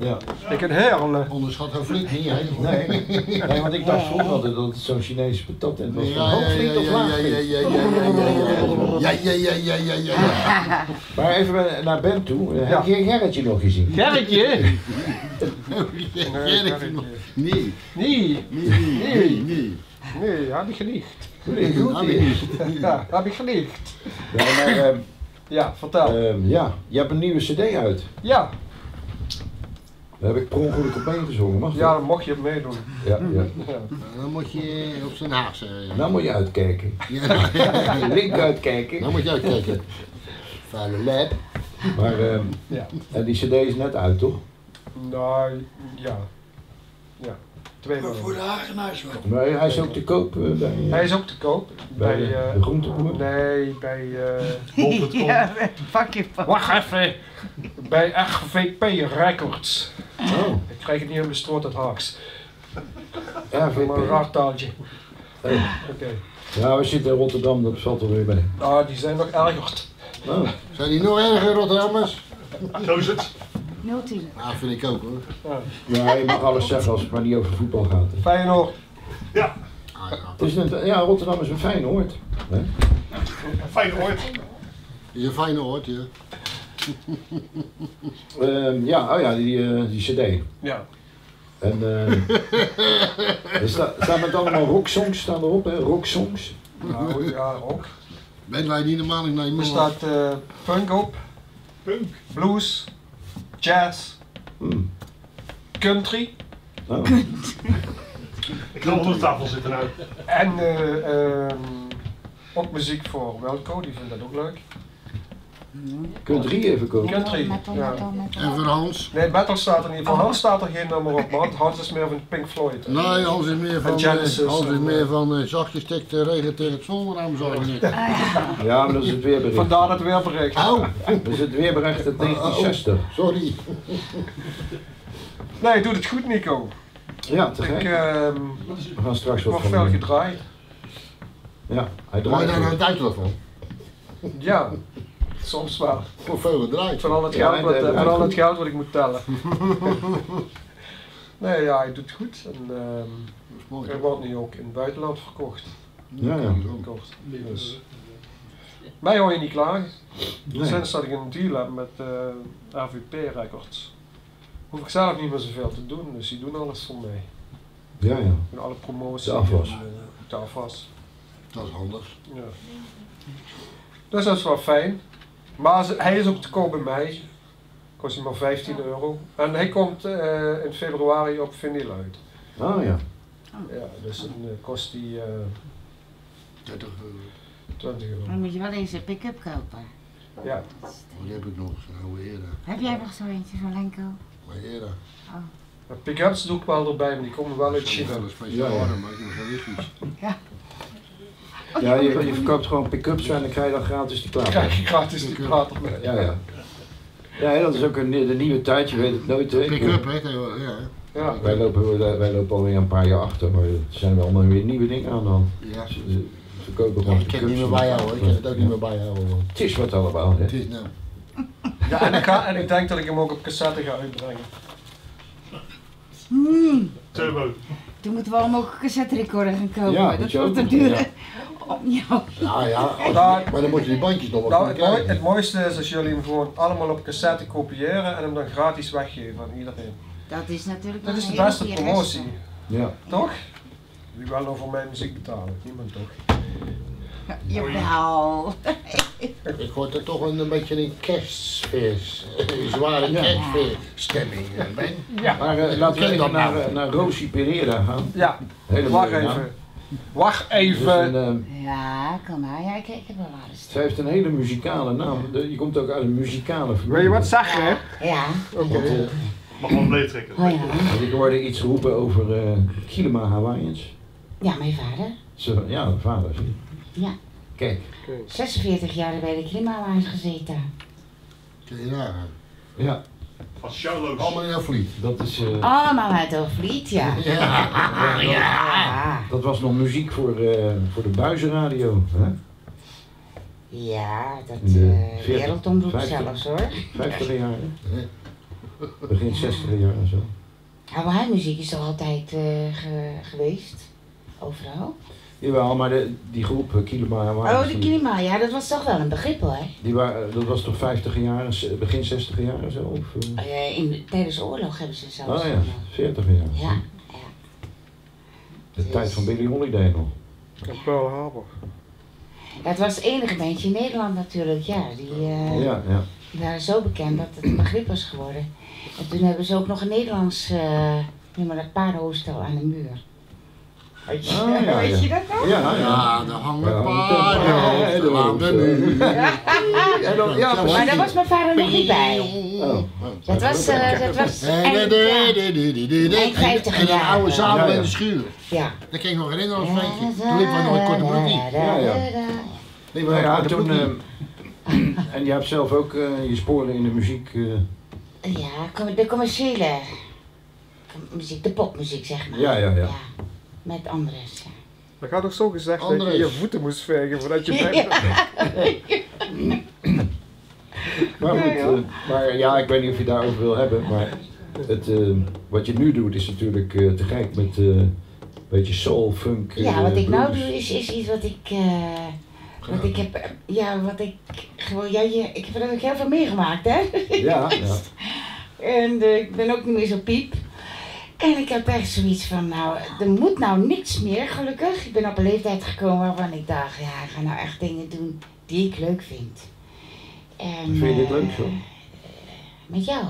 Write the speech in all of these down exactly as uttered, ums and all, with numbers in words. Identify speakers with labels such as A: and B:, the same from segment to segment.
A: Ja.
B: Ik een heerlijk.
C: Onderschat Hoogvliet niet, hè?
A: Nee, nee, want ik dacht vroeger altijd dat het zo'n Chinese patat en was.
C: Ja, ja, ja, ja, ja, ja, ja, ja, ja, ja, ja, ja.
A: Maar even naar Ben toe. Heb
B: Ja.
A: je Gerritje nog gezien?
B: Gerritje?
C: Gerritje nog. Nee.
B: Nee.
C: Nee, nee.
B: Nee, heb ik gelicht.
A: Nee, goed
C: Heb
A: hier.
C: ik niet.
B: Ja, heb ik gelicht.
A: Ja, maar ehm,
B: Ja, vertel.
A: ehm, ja, je hebt een nieuwe cd uit.
B: Ja,
A: Daar heb ik per ongeluk op meegezongen, mag dat?
B: ja, dan mocht je het meedoen.
A: Ja, ja.
B: Ja.
C: Dan moet je op zijn Haagse.
A: Nou moet je uitkijken.
C: Ja.
A: Link uitkijken.
C: Dan moet je uitkijken. Vuile lab.
A: Maar ehm,
B: Ja.
A: en die cd is net uit, toch?
B: Nou, ja. Ja, twee
D: Maar voor
B: maanden.
D: de Hagenaars wel.
A: Maar hij is ook te koop eh, bij, eh,
B: Hij is ook te koop.
A: bij
B: Bij,
A: de,
B: eh,
A: de groenteboer.
B: nee, bij, eh bol punt com.
E: Ja, pak je van.
B: Wacht even. Bij R V P Records.
A: Oh,
B: Ik krijg het niet in mijn stroot uit Haags.
A: ja,
B: Maar een
A: V P.
B: raar taaltje.
A: Oh.
B: Oké.
A: Ja, we zitten in Rotterdam, dat valt er weer bij.
B: Nou, die zijn nog ergerd.
A: Oh.
C: Zijn die nog erger Rotterdammers?
D: Zo is het.
E: nul tien.
C: Ja, vind ik ook hoor.
B: Ja.
A: Ja, je mag alles zeggen als het maar niet over voetbal gaat.
B: Feyenoord.
D: Ja,
C: Ah, ja.
A: Het is een, ja, Rotterdam is een fijn oord. Hè?
D: fijn ooit.
C: Is een fijne oord, ja.
A: Ehm, ja, oh ja, die, eh, die cd.
B: Ja.
A: En eh er sta, staan met allemaal rocksongs staan erop, hè? Rocksongs.
B: Nou, ja, ook.
C: Ben wij niet normaal in
B: Er
C: Nederland?
B: staat eh punk op,
D: Punk.
B: blues, jazz,
A: Hmm.
B: country
A: Oh.
D: Ik kan onder de tafel zitten nou.
B: en eh, ehm, ook muziek voor Welco, die vindt dat ook leuk.
A: Kunt drie even kopen.
B: Country,
E: Metal,
B: ja.
E: metal, metal.
C: En voor Hans?
B: Nee, metal staat er niet. Voor Hans staat er geen nummer op, maar Hans is meer van Pink Floyd.
C: Nee, Hans is meer van,
B: En Genesis
C: eh, Hans is
B: en,
C: meer
B: eh,
C: van uh, zachtjes tikt de regen tegen het zonnenaam, zou ik niet.
A: Ja, maar dat is het weerbericht.
B: Vandaar het weerbericht.
C: Au!
A: Dat is het weerbericht uit negentien zestig.
C: Sorry.
B: Nee, doet het goed, Nico.
A: Ja, te
B: Ik
A: gek.
B: ehm
A: We gaan straks wat
B: word
A: van
B: veel
A: doen.
B: gedraaid.
A: Ja, hij
C: Draai je
A: draait
C: daar nou
A: goed.
C: een tijdelijk van?
B: Ja, soms wel.
C: Voor veel draait.
B: Van al het
A: Ja,
B: geld wat,
A: hij
B: eh, van
A: draait
B: al het
A: goed.
B: geld wat ik moet tellen. Nee, ja, hij doet het goed. En ehm
C: Dat is mooi.
B: hij wordt nu ook in het buitenland verkocht.
A: Ja, ja.
B: Verkocht. Dus. Mij hoor je niet klagen.
A: Nee.
B: Sinds dat ik een deal heb met eh R V P Records, hoef ik zelf niet meer zoveel te doen. Dus die doen alles voor mij.
A: Ja, ja.
B: En alle promotie.
A: De afwas.
B: en, eh, de afwas.
C: Dat is handig.
B: Ja. Dus dat is wel fijn. Maar ze- hij is ook te koop bij mij. Kost hij maar vijftien euro. En hij komt eh, in februari op vinyl uit.
A: Ah ja.
B: Ja, dus dan eh, kost hij eh,
C: dertig euro.
B: twintig euro.
E: Dan moet je wel eens een pick-up kopen.
B: Ja.
C: Wat heb ik nog? Zo'n oude era.
E: Heb jij nog zo eentje, zo'n Lenko?
C: Mijn era.
B: De pick-ups doe ik wel erbij, maar die komen wel uit China.
C: Dat is speciaal
A: Ja, ja.
C: harder, maar ik heb geen lichtjes.
A: Ja, je, je verkoopt gewoon pick-ups en dan krijg je dan gratis die
B: Dan
A: plaat.
B: krijg je gratis die plaat mee.
A: Ja, ja. Ja, dat is ook een, de nieuwe tijd, je weet het nooit. Hè.
C: Pick-up, hè? Ja.
B: Ja.
A: Wij lopen, wij lopen alweer een paar jaar achter, maar er zijn wel allemaal weer nieuwe dingen aan dan.
C: Ja.
A: Ze, ze verkopen
C: Ja,
A: gewoon
C: ik ken het
A: pick-ups.
C: niet meer bijhouden hoor. Ik ken het ook niet meer bijhouden. man.
A: Het is wat allemaal, hè.
C: Het is nou.
B: Ja, en ik, ga, en ik denk dat ik hem ook op cassette ga uitbrengen.
E: Hmm.
D: Turbo.
E: Toen moeten we allemaal ook een cassette recorder gaan kopen.
A: Ja,
E: dat
A: moet je
E: wordt
A: ook
E: een
A: doen,
E: dure.
A: ja.
E: Oh, ja.
C: Ja, ja. als-
B: Nou,
C: maar dan moet je die bandjes nog wel
B: Nou,
C: goed
B: het, mooi-
C: kijken.
B: het mooiste is als jullie hem gewoon allemaal op cassette kopiëren en hem dan gratis weggeven aan iedereen.
E: Dat is natuurlijk
B: Dat
E: wel
B: is de
E: een
B: beste
E: hele
B: promotie,
A: Ja.
B: toch? Wie wil nou voor mijn muziek betalen? Niemand toch?
E: Ja, jawel.
C: Ik hoor er toch een, een beetje een kerstfeest. Een zware
A: Ja.
C: kerstfeeststemming. eh, Ben.
B: Ja.
A: Maar eh, laten we
C: Ken
A: even
C: dat
A: naar,
C: nou?
A: eh, naar Rosie Pereira gaan.
B: Ja,
A: Hele
B: wacht
A: mooie naam.
B: even. Wacht
A: Dus
B: even.
A: een, eh,
E: Ja, kom maar. Ja, ik, ik heb wel wat eens.
A: zij heeft een hele muzikale naam. De- je komt ook uit een muzikale familie.
B: Wil je wat zeggen?
E: Ja.
A: Want, eh,
D: Mag wel een bleed trekken.
E: Oh ja.
A: want ik hoorde iets roepen over eh Kilima Hawaiians.
E: Ja, mijn vader.
A: Ze, ja, mijn vader. zie je.
E: Ja.
A: Kijk,
E: zesenveertig jaar bij de Klimalaars gezeten.
C: Kun je nagaan.
A: ja,
D: Van sjouwloos.
C: Allemaal in jouw vliet.
A: dat is... eh,
E: Allemaal uit Overvliet, ja.
C: Ja.
E: Ah, ja.
A: dat was nog muziek voor, eh, voor de buizenradio. Hè?
E: Ja, dat
A: In de
E: uh,
A: veertig,
E: wereldomroep
A: vijftig.
E: zelfs hoor.
A: vijftig jaar. hè? Begin zestiger jaar en zo.
E: Hawaii-muziek is toch altijd uh, ge geweest? Overal?
A: Jawel, maar de, die groep, uh, Kilima Hawaii.
E: Oh, de Kilima, ja, dat was toch wel een begrip hoor.
A: Die waren, dat was toch vijftiger jaren, begin zestiger jaar en zo? Of, uh...
E: uh, in, tijdens de oorlog hebben ze zelfs.
A: Oh ja, veertiger jaar.
E: Ja, ja.
A: De
E: Dus...
A: tijd van Billie Holiday nog.
B: En Pearl Harbor.
E: Ja, het was het enige bandje in Nederland natuurlijk, ja. Die, uh,
A: ja, ja.
E: die waren zo bekend dat het een begrip was geworden. En toen hebben ze ook nog een Nederlands, uh, noem maar dat paardenhoofdstel aan de muur. Weet je,
A: oh, ja,
E: weet
A: ja.
E: je dat nog?
A: Ja, ja.
C: Ja, daar hangen
A: Ja,
C: paarden aan de muur.
A: En dan, ja,
E: Maar
A: precies.
E: daar was mijn vader nog niet bij.
A: Oh.
E: Dat was, uh, dat was
C: En
E: eind, ja.
C: en
E: vijftig
C: een
E: jaar.
C: oude zaal
A: Ja, ja.
C: in de schuur.
E: Ja.
C: Dat kan ik nog herinneren als feitje. Toen liepen we nog een korte broekje.
A: Ja, ja.
C: Liepen we
A: Nou
C: nog
A: ja,
C: een korte
A: toen,
C: broekje.
A: uh, en je hebt zelf ook uh, je sporen in de muziek. Uh,
E: Ja, com- de commerciële com- muziek, de popmuziek zeg maar.
A: Ja, ja, ja.
E: Met Andres, ja.
B: Dat gaat toch zo gezegd dat
C: Andres.
B: je je voeten moest vegen voordat je bent.
A: maar, goed, uh, maar ja, ik weet niet of je daarover wil hebben, maar het, uh, wat je nu doet is natuurlijk uh, te gek met uh, een beetje soul, funk. Uh,
E: Ja, wat ik nou
A: blues.
E: doe is, is iets wat ik, uh, wat ik heb, uh, ja, wat ik gewoon, ja, je, ik heb er ook heel veel meegemaakt, hè.
A: Ja, ja.
E: En uh, ik ben ook niet meer zo piep. En ik heb echt zoiets van, nou, er moet nou niks meer, gelukkig. Ik ben op een leeftijd gekomen waarvan ik dacht, ja, ik ga nou echt dingen doen die ik leuk vind. En,
A: Vind je dit
E: uh,
A: leuk zo?
E: Met jou.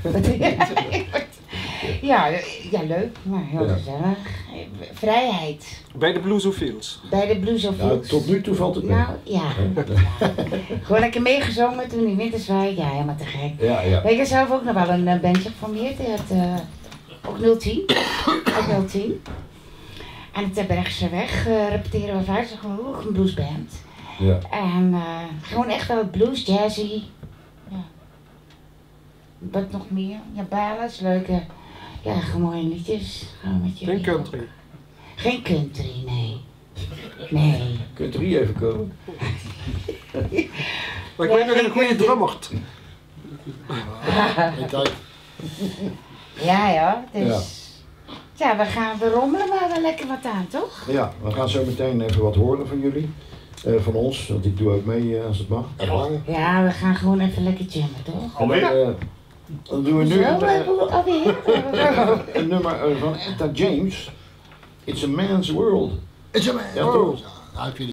E: ja, ja, leuk, maar heel
A: Ja.
E: gezellig. Vrijheid.
B: Bij de Bluesophiles.
E: Bij de Blues of
A: Ja,
E: Hills.
A: tot nu toe valt het mee.
E: Nou, ja. Gewoon lekker meegezongen toen in Winterswijk. Ja, helemaal te gek.
A: Ja, ja.
E: Ik heb zelf ook nog wel een uh, bandje geformeerd. Die had uh, ook nul tien. Ook nul tien. En het uh, Bergse weg uh, repeteren we vaak. Zo gewoon ook een bluesband.
A: Ja.
E: En uh, gewoon echt wel blues, jazzy. Ja. Wat nog meer? Ja, ballads, leuke. Ja, gewoon mooie liedjes. Gewoon met jullie.
B: Geen country.
E: Geen country, nee. Nee.
A: Kunt er hier even komen?
B: Maar ik weet nog een goede drummer.
C: In tijd.
E: Ja, ja. Dus. Ja. we gaan, we rommelen maar wel lekker wat aan, toch?
A: Ja, we gaan zo meteen even wat horen van jullie. Uh, van ons, want ik doe ook mee uh, als het mag.
E: Ja, we gaan gewoon even lekker jammen, toch?
D: Alweer?
A: Uh, dan doen we nu
E: Zo,
A: een,
E: we hebben alweer.
A: een nummer uh, van Etta James. It's a Man's World.
C: Is er maar.
A: Ja,
C: Oh.
A: toch?
C: Nou, ik vind